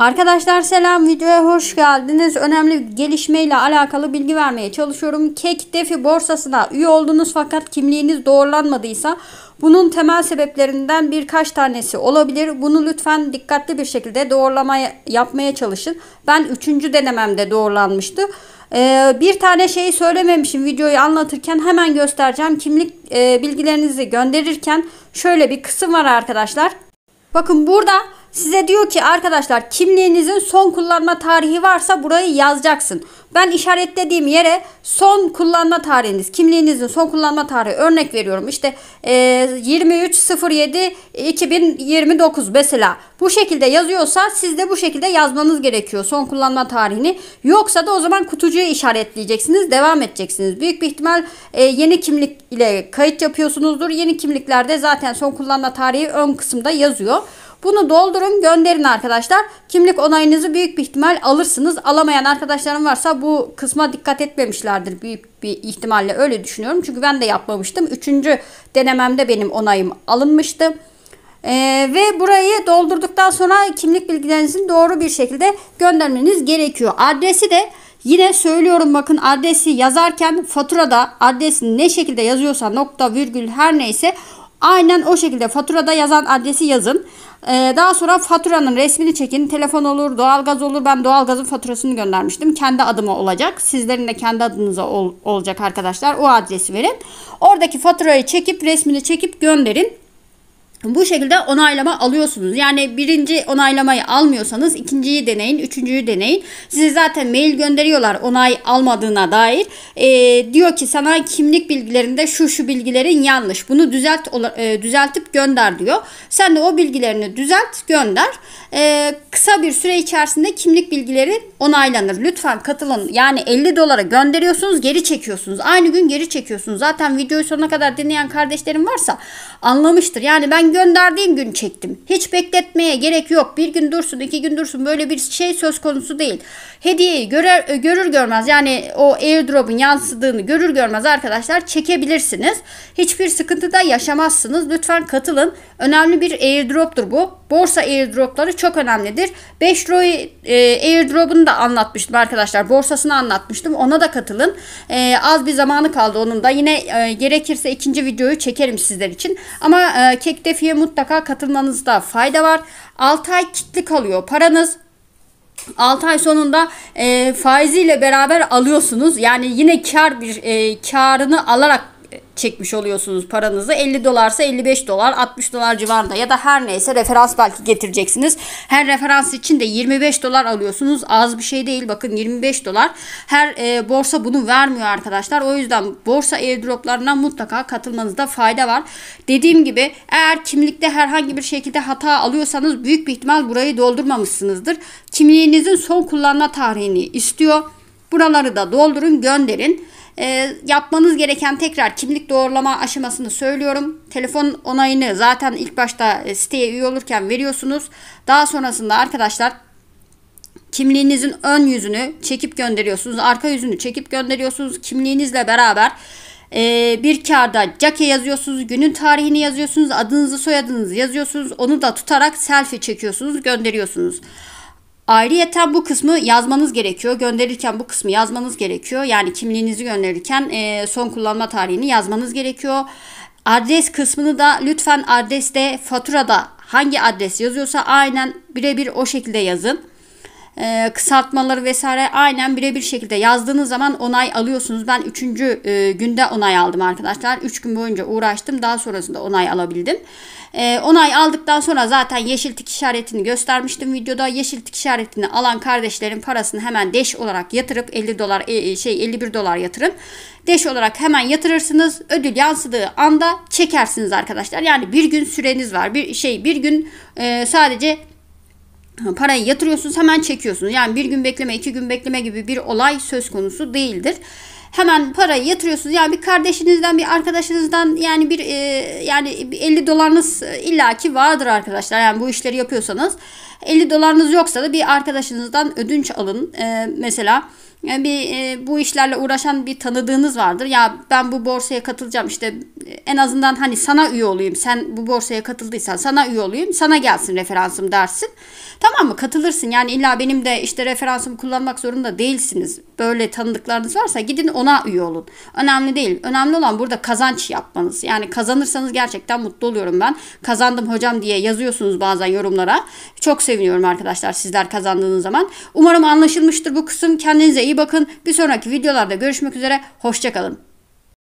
Arkadaşlar selam, videoya hoş geldiniz. Önemli bir gelişmeyle alakalı bilgi vermeye çalışıyorum. Kek.defi borsasına üye oldunuz fakat kimliğiniz doğrulanmadıysa bunun temel sebeplerinden birkaç tanesi olabilir. Bunu lütfen dikkatli bir şekilde yapmaya çalışın. Ben 3. denememde doğrulanmıştı. Bir tane şeyi söylememişim, videoyu anlatırken hemen göstereceğim. Kimlik bilgilerinizi gönderirken şöyle bir kısım var arkadaşlar. Bakın burada size diyor ki arkadaşlar, kimliğinizin son kullanma tarihi varsa burayı yazacaksın. Ben işaretlediğim yere son kullanma tarihiniz, kimliğinizin son kullanma tarihi, örnek veriyorum işte 23.07.2029 mesela, bu şekilde yazıyorsa siz de bu şekilde yazmanız gerekiyor son kullanma tarihini. Yoksa da o zaman kutucuğu işaretleyeceksiniz, devam edeceksiniz. Büyük bir ihtimal yeni kimlik ile kayıt yapıyorsunuzdur. Yeni kimliklerde zaten son kullanma tarihi ön kısımda yazıyor. Bunu doldurun, gönderin arkadaşlar. Kimlik onayınızı büyük bir ihtimal alırsınız. Alamayan arkadaşlarım varsa bu kısma dikkat etmemişlerdir. Büyük bir ihtimalle öyle düşünüyorum. Çünkü ben de yapmamıştım. 3. denememde benim onayım alınmıştı. Ve burayı doldurduktan sonra kimlik bilgilerinizin doğru bir şekilde göndermeniz gerekiyor. Adresi de yine söylüyorum, bakın adresi yazarken faturada adresi ne şekilde yazıyorsa, nokta virgül her neyse aynen o şekilde faturada yazan adresi yazın. Daha sonra faturanın resmini çekin. Telefon olur, doğalgaz olur. Ben doğalgazın faturasını göndermiştim. Kendi adıma olacak. Sizlerin de kendi adınıza olacak arkadaşlar. O adresi verin. Oradaki faturayı çekip, resmini çekip gönderin. Bu şekilde onaylama alıyorsunuz. Yani birinci onaylamayı almıyorsanız ikinciyi deneyin, üçüncüyü deneyin. Size zaten mail gönderiyorlar onay almadığına dair. Diyor ki sana kimlik bilgilerinde şu bilgilerin yanlış. Bunu düzeltip gönder diyor. Sen de o bilgilerini düzelt, gönder. Kısa bir süre içerisinde kimlik bilgileri onaylanır. Lütfen katılın. Yani 50 dolara gönderiyorsunuz, geri çekiyorsunuz. Aynı gün geri çekiyorsunuz. Zaten videoyu sonuna kadar dinleyen kardeşlerim varsa anlamıştır. Yani ben gönderdiğim gün çektim. Hiç bekletmeye gerek yok. Bir gün dursun, 2 gün dursun, böyle bir şey söz konusu değil. Hediyeyi görür görmez, yani o airdrop'un yansıdığını görür görmez arkadaşlar çekebilirsiniz. Hiçbir sıkıntı da yaşamazsınız. Lütfen katılın. Önemli bir airdrop'tur bu. Borsa airdrop'ları çok önemlidir. 5 Roy airdrop'unu da anlatmıştım arkadaşlar. Borsasını anlatmıştım. Ona da katılın. Az bir zamanı kaldı onun da. Yine gerekirse ikinci videoyu çekerim sizler için. Ama Kek.defi'ye mutlaka katılmanızda fayda var. 6 ay kilitli kalıyor paranız. 6 ay sonunda faiziyle beraber alıyorsunuz. Yani yine karını alarak çekmiş oluyorsunuz paranızı. 50 dolarsa 55 dolar, 60 dolar civarında ya da her neyse referans belki getireceksiniz. Her referans için de 25 dolar alıyorsunuz. Az bir şey değil. Bakın 25 dolar. Her borsa bunu vermiyor arkadaşlar. O yüzden borsa airdroplarına mutlaka katılmanızda fayda var. Dediğim gibi eğer kimlikte herhangi bir şekilde hata alıyorsanız büyük bir ihtimal burayı doldurmamışsınızdır. Kimliğinizin son kullanma tarihini istiyor. Buraları da doldurun, gönderin. Yapmanız gereken, tekrar kimlik doğrulama aşamasını söylüyorum. Telefon onayını zaten ilk başta siteye üye olurken veriyorsunuz. Daha sonrasında arkadaşlar kimliğinizin ön yüzünü çekip gönderiyorsunuz. Arka yüzünü çekip gönderiyorsunuz. Kimliğinizle beraber bir kağıda CAKE yazıyorsunuz. Günün tarihini yazıyorsunuz. Adınızı, soyadınızı yazıyorsunuz. Onu da tutarak selfie çekiyorsunuz. Gönderiyorsunuz. Ayrıyeten bu kısmı yazmanız gerekiyor. Gönderirken bu kısmı yazmanız gerekiyor. Yani kimliğinizi gönderirken son kullanma tarihini yazmanız gerekiyor. Adres kısmını da lütfen adreste, faturada hangi adres yazıyorsa aynen birebir o şekilde yazın. Kısaltmaları vesaire aynen birebir şekilde yazdığınız zaman onay alıyorsunuz. Ben 3. günde onay aldım arkadaşlar. 3 gün boyunca uğraştım. Daha sonrasında onay alabildim. Onay aldıktan sonra zaten yeşil tik işaretini göstermiştim videoda. Yeşil tik işaretini alan kardeşlerin parasını hemen Dash olarak yatırıp 51 dolar yatırın. Dash olarak hemen yatırırsınız. Ödül yansıdığı anda çekersiniz arkadaşlar. Yani bir gün süreniz var. Bir gün sadece parayı yatırıyorsunuz, hemen çekiyorsunuz. Yani bir gün bekleme, 2 gün bekleme gibi bir olay söz konusu değildir. Hemen parayı yatırıyorsunuz. Yani bir kardeşinizden, bir arkadaşınızdan, yani yani 50 dolarınız illaki vardır arkadaşlar. Yani bu işleri yapıyorsanız 50 dolarınız yoksa da bir arkadaşınızdan ödünç alın. Mesela bu işlerle uğraşan bir tanıdığınız vardır. Ya ben bu borsaya katılacağım, işte en azından hani sana üye olayım. Sen bu borsaya katıldıysan sana üye olayım. Sana gelsin referansım dersin. Tamam mı? Katılırsın. Yani illa benim de işte referansımı kullanmak zorunda değilsiniz. Böyle tanıdıklarınız varsa gidin ona üye olun. Önemli değil. Önemli olan burada kazanç yapmanız. Yani kazanırsanız gerçekten mutlu oluyorum ben. Kazandım hocam diye yazıyorsunuz bazen yorumlara. Çok seviniyorum arkadaşlar sizler kazandığınız zaman. Umarım anlaşılmıştır bu kısım. Kendinize iyi bakın. Bir sonraki videolarda görüşmek üzere. Hoşça kalın.